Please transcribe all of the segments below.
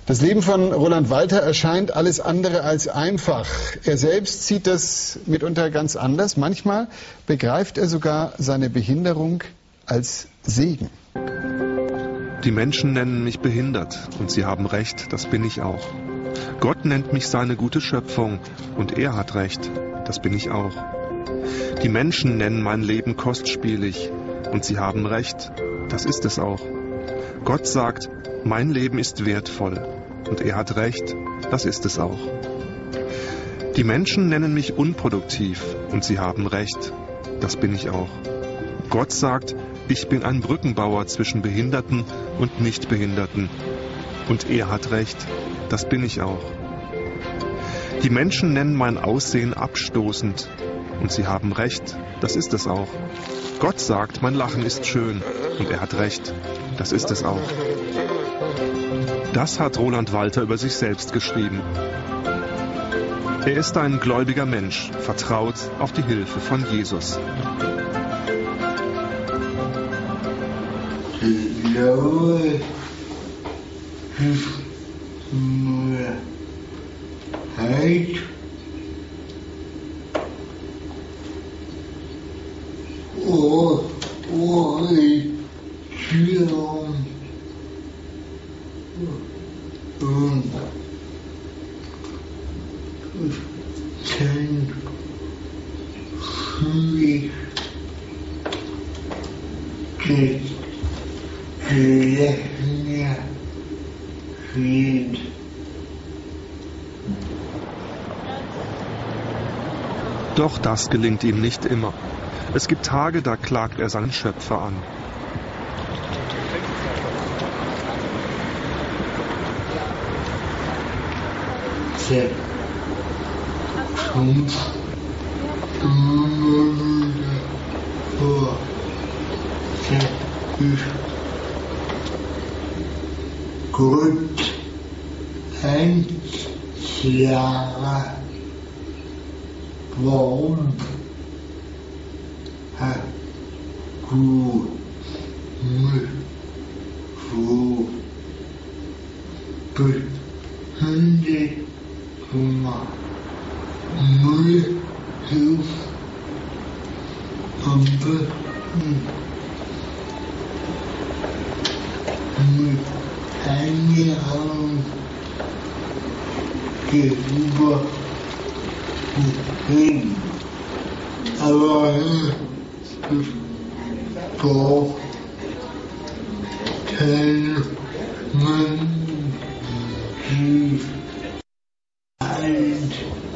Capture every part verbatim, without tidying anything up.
Das Leben von Roland Walter erscheint alles andere als einfach. Er selbst sieht das mitunter ganz anders. Manchmal begreift er sogar seine Behinderung als Segen. Die Menschen nennen mich behindert und sie haben recht, das bin ich auch. Gott nennt mich seine gute Schöpfung und er hat recht, das bin ich auch. Die Menschen nennen mein Leben kostspielig und sie haben recht, das ist es auch. Gott sagt, mein Leben ist wertvoll und er hat recht, das ist es auch. Die Menschen nennen mich unproduktiv und sie haben recht, das bin ich auch. Gott sagt, ich bin ein Brückenbauer zwischen Behinderten und Nichtbehinderten und er hat recht, das bin ich auch. Die Menschen nennen mein Aussehen abstoßend und sie haben recht, das ist es auch. Gott sagt, mein Lachen ist schön und er hat recht, das ist es auch. Das hat Roland Walter über sich selbst geschrieben. Er ist ein gläubiger Mensch, vertraut auf die Hilfe von Jesus. Ich glaube, es nur Halt oh, Orientierung und dann fühle ich das Lächeln wird. Doch das gelingt ihm nicht immer. Es gibt Tage, da klagt er seinen Schöpfer an. Der kommt immer wieder vor. Der ist Gott ein klarer. Warum hast du mich so behindert gemacht? Mir hilft am besten mit einem gegenüber hin. Aber es braucht keine Menschen, die alt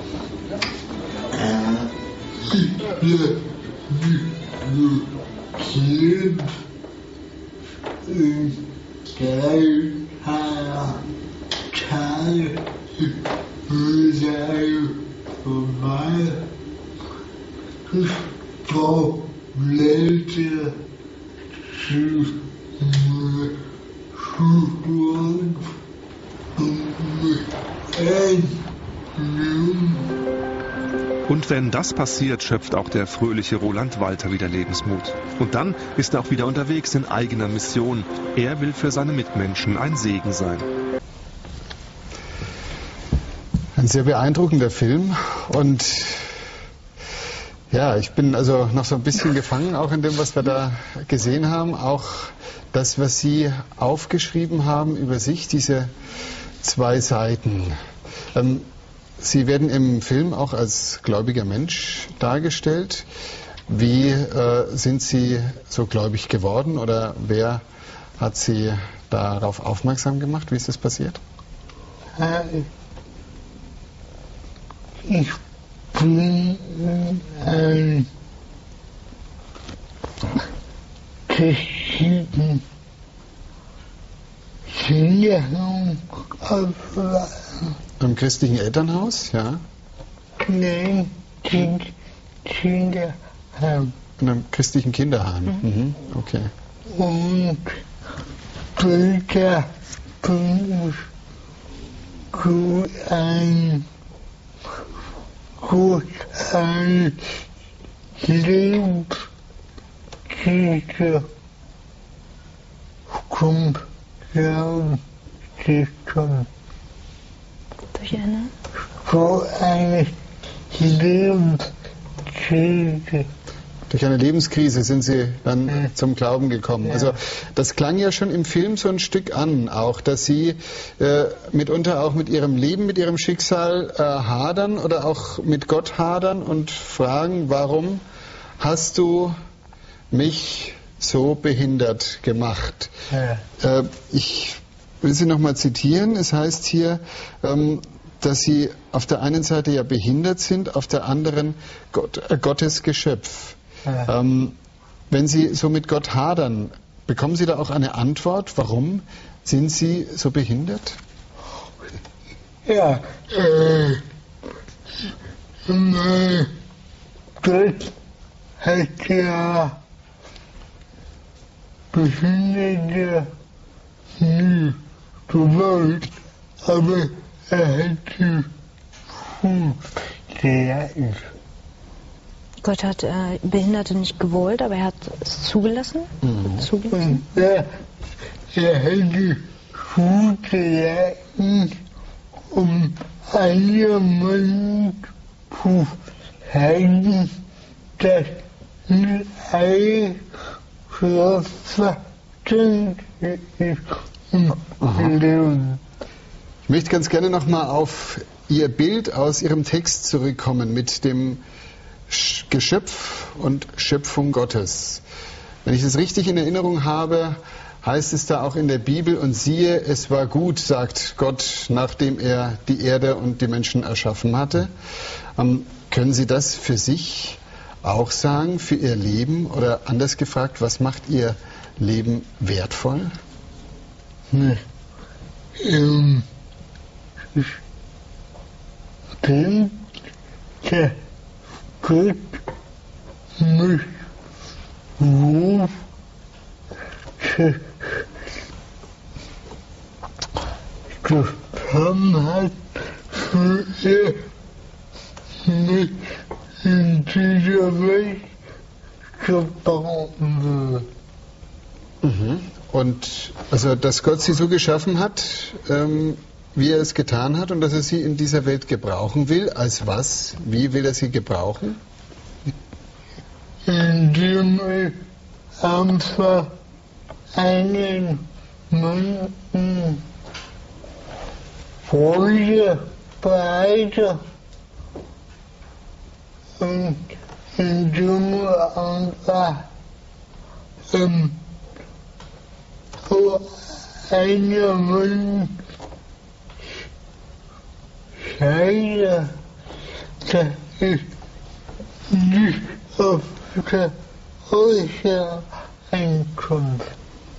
sind in drei Tagen sei vorbei. Ich brauche Leute zu schulen und mich einnehmen. Und wenn das passiert, schöpft auch der fröhliche Roland Walter wieder Lebensmut. Und dann ist er auch wieder unterwegs in eigener Mission. Er will für seine Mitmenschen ein Segen sein. Ein sehr beeindruckender Film und ja, ich bin also noch so ein bisschen gefangen, auch in dem, was wir da gesehen haben. Auch das, was Sie aufgeschrieben haben über sich, diese zwei Seiten. Ähm, Sie werden im Film auch als gläubiger Mensch dargestellt. Wie äh, sind Sie so gläubig geworden oder wer hat Sie darauf aufmerksam gemacht? Wie ist das passiert? Ich bin ein christlichen Kinderheim aufgewachsen. Im christlichen Elternhaus, ja? Nein, Kind, Kinderheim. In einem christlichen Kinderheim, mhm. Mhm. Okay. Und später bin ich zu einem gut ein Lebenskrise kommt, Glauben gekommen. Durch eine? So eine Lebenskrise. Durch eine Lebenskrise sind Sie dann Ja. zum Glauben gekommen. Ja. Also das klang ja schon im Film so ein Stück an, auch, dass Sie äh, mitunter auch mit Ihrem Leben, mit Ihrem Schicksal äh, hadern oder auch mit Gott hadern und fragen, warum hast du mich so behindert gemacht? Ja. Äh, ich will Sie nochmal zitieren. Es heißt hier, ähm, dass Sie auf der einen Seite ja behindert sind, auf der anderen Gott, äh, Gottes Geschöpf. Ja. Ähm, wenn Sie so mit Gott hadern, bekommen Sie da auch eine Antwort? Warum sind Sie so behindert? Ja, äh, mein Gott hat ja Behinderte nie gewollt, aber er hat sie zugelassen. Gott hat äh, Behinderte nicht gewollt, aber er hat es zugelassen. Mhm. zugelassen. Und er, er hat sie zugelassen, um anderen zu zeigen, dass nicht alles selbstverständlich ist im Aha. Leben. Ich möchte ganz gerne nochmal auf Ihr Bild aus Ihrem Text zurückkommen mit dem Sch- Geschöpf und Schöpfung Gottes. Wenn ich das richtig in Erinnerung habe, heißt es da auch in der Bibel, und siehe, es war gut, sagt Gott, nachdem er die Erde und die Menschen erschaffen hatte. Ähm, können Sie das für sich auch sagen, für Ihr Leben? Oder anders gefragt, was macht Ihr Leben wertvoll? Nee. Ähm, ich denke, dass Gott mich so geschaffen hat, für er mich in dieser Welt gebrauchen will. Mhm. Und also, dass Gott Sie so geschaffen hat, ähm, wie er es getan hat, und dass er Sie in dieser Welt gebrauchen will, als was? Wie will er Sie gebrauchen? Indem ich einfach einen Menschen Freude bereite und indem ich einfach ähm, so einen Menschen zeige, dass ich nicht auf der äußere Einkunft.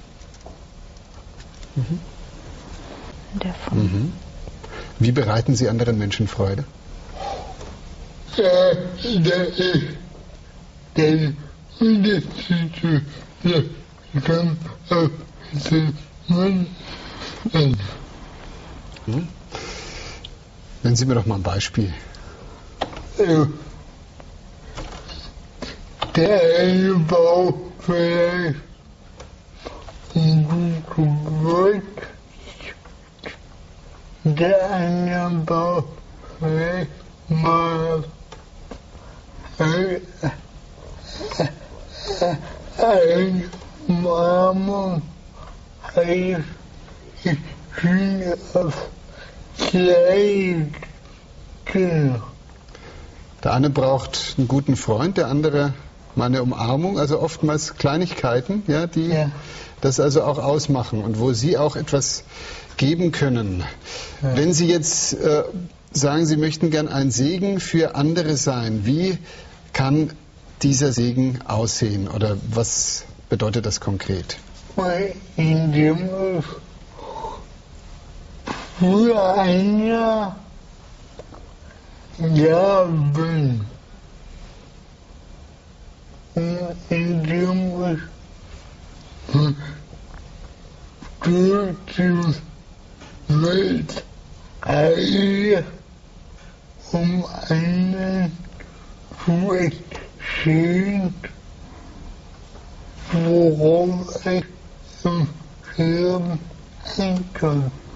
In der Form. Mhm. Wie bereiten Sie anderen Menschen Freude? Äh, das ist der Unterschied zwischen dem auf den Menschen. Mhm. Nennen Sie mir doch mal ein Beispiel. Äh, Der eine Bau vielleicht ein gutes Wort, der andere Bau vielleicht mal ein, ein Umarmung heißt, ich bin auf Kleid. Der eine braucht einen guten Freund, der andere mal eine Umarmung, also oftmals Kleinigkeiten, ja, die Ja. das also auch ausmachen und wo Sie auch etwas geben können. Ja. Wenn Sie jetzt äh, sagen, Sie möchten gern ein Segen für andere sein, wie kann dieser Segen aussehen oder was bedeutet das konkret? Weil indem ich für ein Jahr da bin, und indem ich durch die Welt eile, um einen zu erzählen, worum es im Leben ankommt.